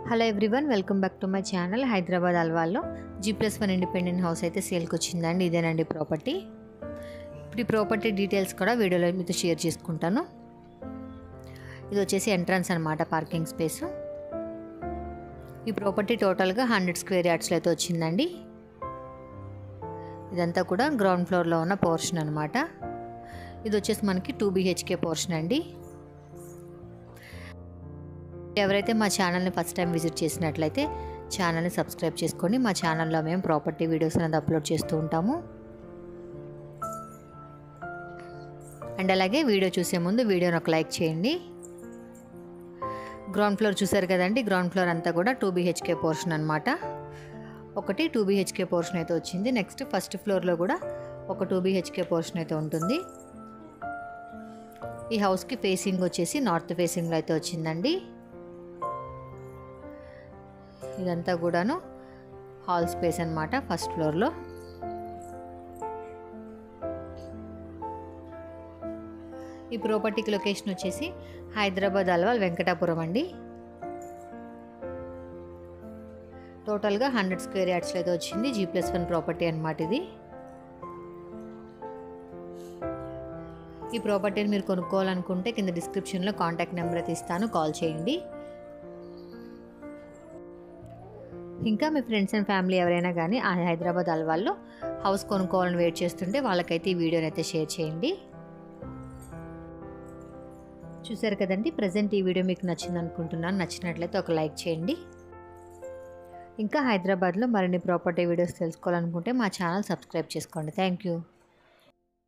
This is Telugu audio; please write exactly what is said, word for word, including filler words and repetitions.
Hello everyone, welcome back to my channel. Hyderabad అల్వాల్లో G plus one independent house అయితే సేల్కి వచ్చిందండి. ఇదేనండి ప్రాపర్టీ. ఇప్పుడు ఈ ప్రాపర్టీ డీటెయిల్స్ కూడా వీడియోలో మీతో షేర్ చేసుకుంటాను. ఇది వచ్చేసి ఎంట్రన్స్ అనమాట, పార్కింగ్ స్పేస్. ఈ ప్రాపర్టీ టోటల్గా హండ్రెడ్ స్క్వేర్ యార్డ్స్లో అయితే వచ్చిందండి. ఇదంతా కూడా గ్రౌండ్ ఫ్లోర్లో ఉన్న పోర్షన్ అనమాట. ఇది వచ్చేసి మనకి టూ బీహెచ్కే పోర్షన్ అండి. ఎవరైతే మా ఛానల్ని ఫస్ట్ టైం విజిట్ చేసినట్లయితే ఛానల్ని సబ్స్క్రైబ్ చేసుకొని, మా ఛానల్లో మేము ప్రాపర్టీ వీడియోస్ అనేది అప్లోడ్ చేస్తూ ఉంటాము. అండ్ అలాగే వీడియో చూసే ముందు వీడియోని ఒక లైక్ చేయండి. గ్రౌండ్ ఫ్లోర్ చూసారు కదండి, గ్రౌండ్ ఫ్లోర్ అంతా కూడా టూ బీహెచ్కే పోర్షన్ అనమాట. ఒకటి టూ బీహెచ్కే పోర్షన్ అయితే వచ్చింది. నెక్స్ట్ ఫస్ట్ ఫ్లోర్లో కూడా ఒక టూ బీహెచ్కే పోర్షన్ అయితే ఉంటుంది. ఈ హౌస్కి ఫేసింగ్ వచ్చేసి నార్త్ ఫేసింగ్లో అయితే వచ్చిందండి. ఇదంతా కూడాను హాల్ స్పేస్ అనమాట ఫస్ట్ ఫ్లోర్లో. ఈ ప్రాపర్టీకి లొకేషన్ వచ్చేసి హైదరాబాద్ అల్వాల్ వెంకటాపురం అండి. టోటల్గా హండ్రెడ్ స్క్వేర్ యార్డ్స్లో అయితే వచ్చింది. జీ ప్లస్ వన్ ప్రాపర్టీ అనమాట ఇది. ఈ ప్రాపర్టీని మీరు కొనుక్కోవాలనుకుంటే కింద డిస్క్రిప్షన్లో కాంటాక్ట్ నెంబర్ అయితే ఇస్తాను, కాల్ చేయండి. ఇంకా మీ ఫ్రెండ్స్ అండ్ ఫ్యామిలీ ఎవరైనా కానీ ఆ హైదరాబాద్ అల్వాల్లో హౌస్ కొనుక్కోవాలని వెయిట్ చేస్తుంటే వాళ్ళకైతే ఈ వీడియోని అయితే షేర్ చేయండి. చూసారు కదండి, ప్రజెంట్ ఈ వీడియో మీకు నచ్చింది అనుకుంటున్నాను. నచ్చినట్లయితే ఒక లైక్ చేయండి. ఇంకా హైదరాబాద్లో మరిన్ని ప్రాపర్టీ వీడియోస్ తెలుసుకోవాలనుకుంటే మా ఛానల్ సబ్స్క్రైబ్ చేసుకోండి. Thank you.